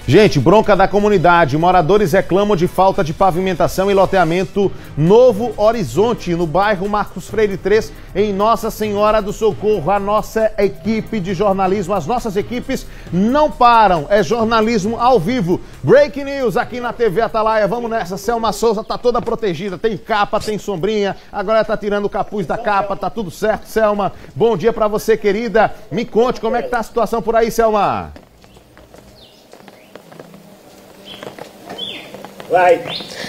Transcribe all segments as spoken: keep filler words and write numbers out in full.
Gente, bronca da comunidade. Moradores reclamam de falta de pavimentação e loteamento Novo Horizonte, no bairro Marcos Freire três, em Nossa Senhora do Socorro. A nossa equipe de jornalismo, as nossas equipes não param. É jornalismo ao vivo. Breaking news aqui na T V Atalaia. Vamos nessa. Selma Souza tá toda protegida. Tem capa, tem sombrinha. Agora tá tirando o capuz da capa. Tá tudo certo, Selma. Bom dia pra você, querida. Me conte como é que tá a situação por aí, Selma. Vai.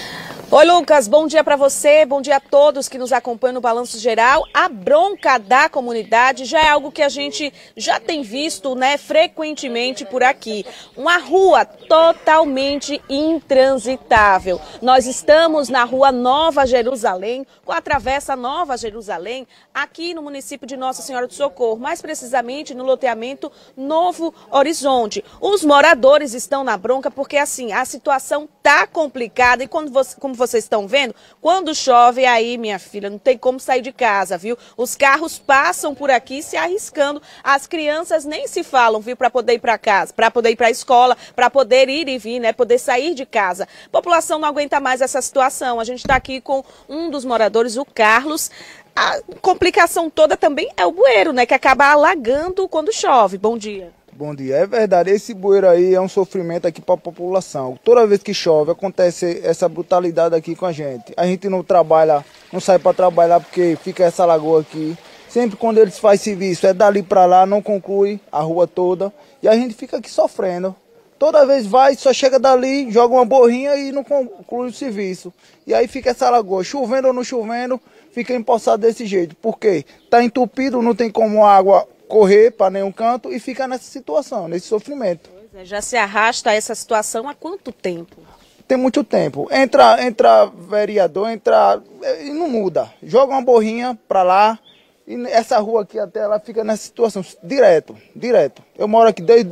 Oi, Lucas, bom dia para você, bom dia a todos que nos acompanham no Balanço Geral. A bronca da comunidade já é algo que a gente já tem visto, né, frequentemente por aqui. Uma rua totalmente intransitável. Nós estamos na rua Nova Jerusalém, com a Travessa Nova Jerusalém, aqui no município de Nossa Senhora do Socorro, mais precisamente no loteamento Novo Horizonte. Os moradores estão na bronca porque, assim, a situação tá complicada e quando você, como vocês estão vendo, quando chove, aí, minha filha, não tem como sair de casa, viu? Os carros passam por aqui se arriscando, as crianças nem se falam, viu, para poder ir para casa, para poder ir para a escola, para poder ir e vir, né, poder sair de casa. A população não aguenta mais essa situação. A gente está aqui com um dos moradores, o Carlos. A complicação toda também é o bueiro, né, que acaba alagando quando chove. Bom dia. Bom dia. É verdade, esse bueiro aí é um sofrimento aqui para a população. Toda vez que chove acontece essa brutalidade aqui com a gente. A gente não trabalha, não sai para trabalhar porque fica essa lagoa aqui. Sempre quando eles fazem serviço é dali para lá, não conclui a rua toda. E a gente fica aqui sofrendo. Toda vez vai, só chega dali, joga uma borrinha e não conclui o serviço. E aí fica essa lagoa, chovendo ou não chovendo, fica empoçado desse jeito. Por quê? Está entupido, não tem como a água correr para nenhum canto e fica nessa situação, nesse sofrimento. Pois é, já se arrasta essa situação há quanto tempo? Tem muito tempo. Entra, entra vereador, entra e não muda. Joga uma borrinha para lá e essa rua aqui até ela fica nessa situação, direto, direto. Eu moro aqui desde,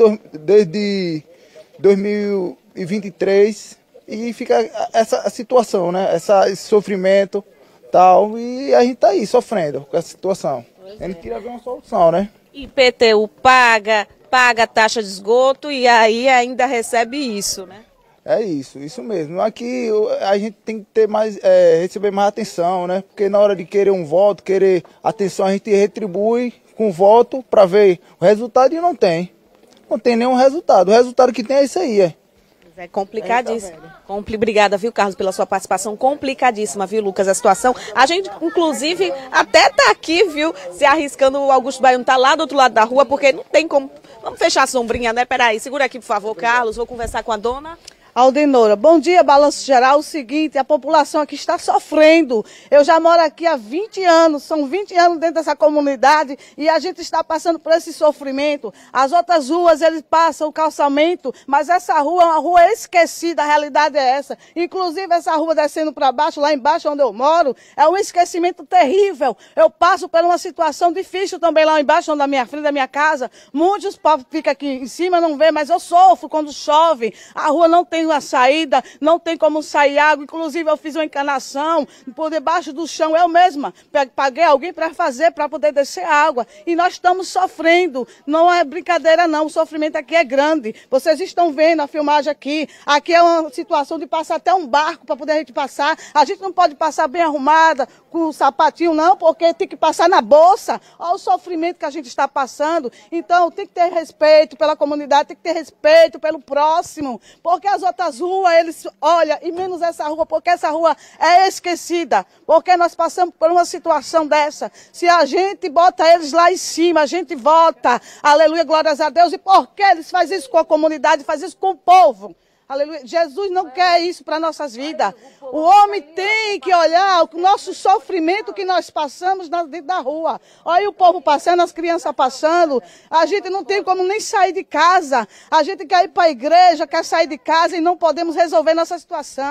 desde dois mil e vinte e três e fica essa situação, né? Essa, esse sofrimento tal, e a gente tá aí sofrendo com essa situação. Pois a gente é. queria ver uma solução, né? I P T U paga, paga a taxa de esgoto e aí ainda recebe isso, né? É isso, isso mesmo. Aqui a gente tem que ter mais, é, receber mais atenção, né? Porque na hora de querer um voto, querer atenção, a gente retribui com voto para ver o resultado e não tem. Não tem nenhum resultado. O resultado que tem é isso aí, é. É complicadíssimo. Compli... Obrigada, viu, Carlos, pela sua participação. Complicadíssima, viu, Lucas, a situação. A gente, inclusive, até tá aqui, viu, se arriscando. O Augusto Baiano tá lá do outro lado da rua, porque não tem como. Vamos fechar a sombrinha, né? Peraí, segura aqui, por favor, Carlos. Vou conversar com a dona Aldenora. Bom dia, Balanço Geral. O seguinte, a população aqui está sofrendo. Eu já moro aqui há vinte anos, são vinte anos dentro dessa comunidade e a gente está passando por esse sofrimento. As outras ruas, eles passam o calçamento, mas essa rua é uma rua esquecida, a realidade é essa. Inclusive, essa rua descendo para baixo, lá embaixo onde eu moro, é um esquecimento terrível. Eu passo por uma situação difícil também lá embaixo, onde a minha frente da minha casa. Muitos povos ficam aqui em cima, não vê, mas eu sofro quando chove. A rua não tem uma saída, não tem como sair água. Inclusive eu fiz uma encanação por debaixo do chão, eu mesma paguei alguém para fazer, para poder descer água, e nós estamos sofrendo, não é brincadeira não, o sofrimento aqui é grande. Vocês estão vendo a filmagem aqui, aqui é uma situação de passar até um barco para poder a gente passar. A gente não pode passar bem arrumada, com o sapatinho não, porque tem que passar na bolsa. Olha o sofrimento que a gente está passando. Então tem que ter respeito pela comunidade, tem que ter respeito pelo próximo, porque as outras ruas, eles olham, e menos essa rua, porque essa rua é esquecida, porque nós passamos por uma situação dessa. Se a gente bota eles lá em cima, a gente vota, aleluia, glórias a Deus, e por que eles fazem isso com a comunidade, fazem isso com o povo? Aleluia. Jesus não quer isso para nossas vidas. O homem tem que olhar o nosso sofrimento que nós passamos dentro da rua. Olha o povo passando, as crianças passando. A gente não tem como nem sair de casa. A gente quer ir para a igreja, quer sair de casa e não podemos resolver nossa situação.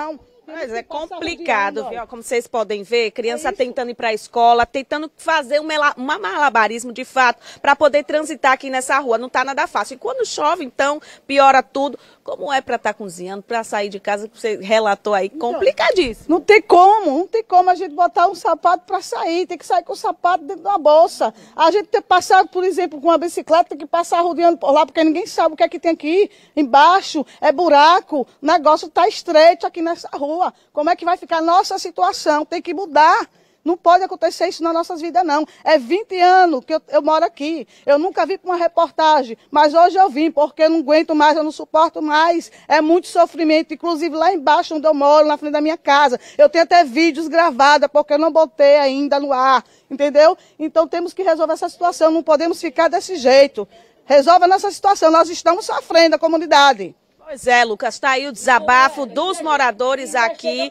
Mas é complicado, viu? Como vocês podem ver, criança é tentando ir para a escola, tentando fazer um uma malabarismo de fato para poder transitar aqui nessa rua. Não tá nada fácil. E quando chove, então, piora tudo. Como é para estar tá cozinhando, para sair de casa, que você relatou aí, complicadíssimo. Não tem como, não tem como a gente botar um sapato para sair, tem que sair com o sapato dentro da bolsa. A gente tem que passar, por exemplo, com uma bicicleta, tem que passar rodeando por lá, porque ninguém sabe o que é que tem aqui embaixo, é buraco, o negócio tá estreito aqui nessa rua. Como é que vai ficar a nossa situação? Tem que mudar. Não pode acontecer isso nas nossas vidas, não. É vinte anos que eu, eu moro aqui. Eu nunca vi uma reportagem, mas hoje eu vim, porque eu não aguento mais, eu não suporto mais. É muito sofrimento, inclusive lá embaixo onde eu moro, na frente da minha casa. Eu tenho até vídeos gravados, porque eu não botei ainda no ar, entendeu? Então temos que resolver essa situação, não podemos ficar desse jeito. Resolva a nossa situação, nós estamos sofrendo, a comunidade. Pois é, Lucas, tá aí o desabafo dos moradores aqui.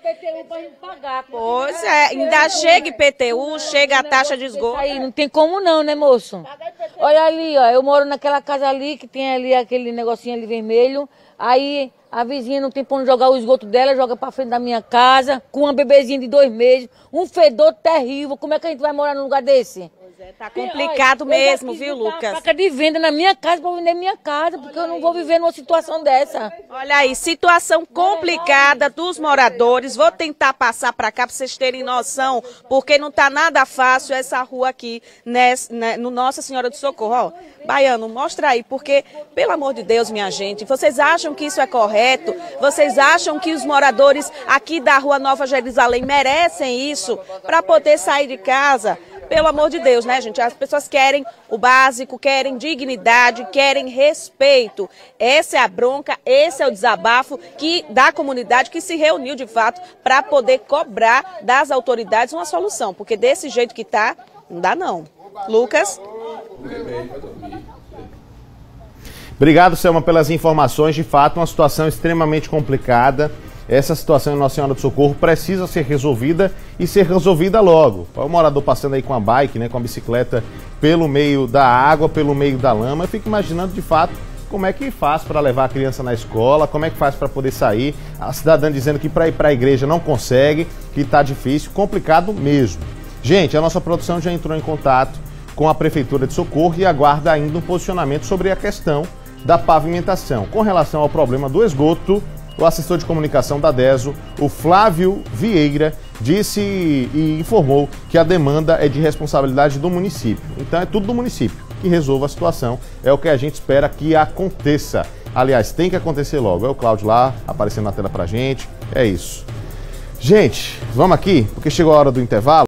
Pois é, ainda chega I P T U, chega a taxa de esgoto. Aí não tem como não, né, moço? Olha ali, ó, eu moro naquela casa ali, que tem ali aquele negocinho ali vermelho. Aí a vizinha não tem pra onde jogar o esgoto dela, joga pra frente da minha casa, com uma bebezinha de dois meses, um fedor terrível. Como é que a gente vai morar num lugar desse? É, tá complicado mesmo, viu, Lucas? Placa de venda na minha casa para vender minha casa, porque eu não vou viver numa situação dessa. Olha aí, situação complicada dos moradores. Vou tentar passar para cá para vocês terem noção, porque não tá nada fácil essa rua aqui, nesse, né, no Nossa Senhora do Socorro. Ó, Baiano, mostra aí, porque, pelo amor de Deus, minha gente, vocês acham que isso é correto? Vocês acham que os moradores aqui da Rua Nova Jerusalém merecem isso para poder sair de casa? Pelo amor de Deus, né, gente? As pessoas querem o básico, querem dignidade, querem respeito. Essa é a bronca, esse é o desabafo que, da comunidade que se reuniu, de fato, para poder cobrar das autoridades uma solução. Porque desse jeito que tá, não dá não. Lucas? Obrigado, Selma, pelas informações. De fato, uma situação extremamente complicada. Essa situação em Nossa Senhora do Socorro precisa ser resolvida e ser resolvida logo. O morador passando aí com a bike, né, com a bicicleta pelo meio da água, pelo meio da lama. Eu fico imaginando de fato como é que faz para levar a criança na escola, como é que faz para poder sair. A cidadã dizendo que para ir para a igreja não consegue, que está difícil, complicado mesmo. Gente, a nossa produção já entrou em contato com a Prefeitura de Socorro e aguarda ainda um posicionamento sobre a questão da pavimentação. Com relação ao problema do esgoto, o assessor de comunicação da DESO, o Flávio Vieira, disse e informou que a demanda é de responsabilidade do município. Então é tudo do município que resolva a situação. É o que a gente espera que aconteça. Aliás, tem que acontecer logo. É o Cláudio lá, aparecendo na tela pra gente. É isso. Gente, vamos aqui, porque chegou a hora do intervalo.